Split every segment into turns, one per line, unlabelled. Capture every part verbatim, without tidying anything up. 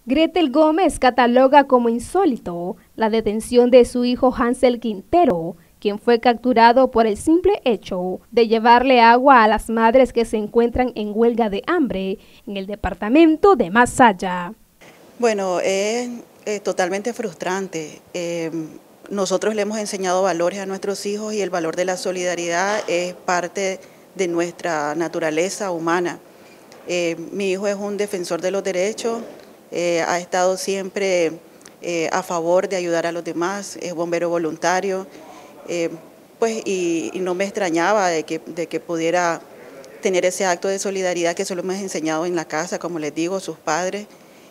Gretel Gómez cataloga como insólito la detención de su hijo Hansel Quintero, quien fue capturado por el simple hecho de llevarle agua a las madres que se encuentran en huelga de hambre en el departamento de Masaya.
Bueno, es eh, totalmente frustrante. Eh, nosotros le hemos enseñado valores a nuestros hijos y el valor de la solidaridad es parte de nuestra naturaleza humana. Eh, mi hijo es un defensor de los derechos, eh, ha estado siempre eh, a favor de ayudar a los demás, es bombero voluntario, eh, pues y, y no me extrañaba de que, de que pudiera tener ese acto de solidaridad que se lo hemos enseñado en la casa, como les digo, sus padres,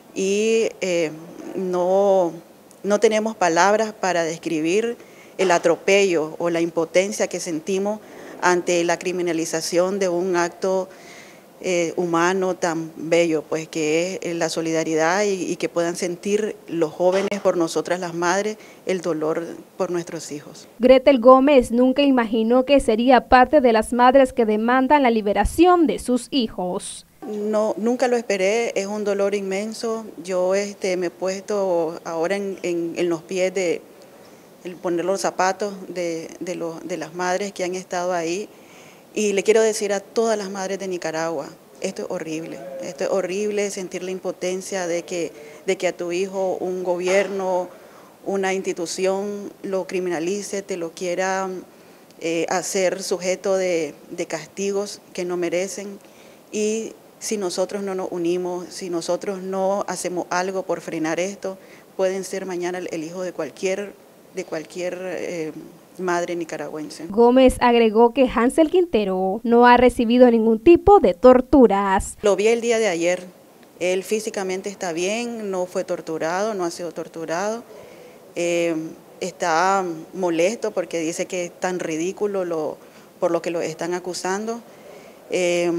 y eh, no, no tenemos palabras para describir el atropello o la impotencia que sentimos ante la criminalización de un acto Eh, humano tan bello, pues que es la solidaridad y, y que puedan sentir los jóvenes por nosotras las madres el dolor por nuestros hijos.
Gretel Gómez nunca imaginó que sería parte de las madres que demandan la liberación de sus hijos.
No, nunca lo esperé, es un dolor inmenso. Yo este, me he puesto ahora en, en, en los pies de el poner los zapatos de, de, los, de las madres que han estado ahí. Y le quiero decir a todas las madres de Nicaragua, esto es horrible, esto es horrible sentir la impotencia de que, de que a tu hijo un gobierno, una institución lo criminalice, te lo quiera eh, hacer sujeto de, de castigos que no merecen. Y si nosotros no nos unimos, si nosotros no hacemos algo por frenar esto, pueden ser mañana el, el hijo de cualquier, de cualquier eh, madre nicaragüense.
Gómez agregó que Hansel Quintero no ha recibido ningún tipo de torturas.
Lo vi el día de ayer, él físicamente está bien, no fue torturado, no ha sido torturado, eh, está molesto porque dice que es tan ridículo lo, por lo que lo están acusando. Eh,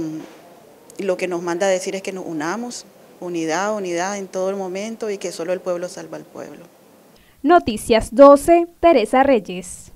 lo que nos manda a decir es que nos unamos, unidad, unidad en todo el momento y que solo el pueblo salva al pueblo.
Noticias doce, Teresa Reyes.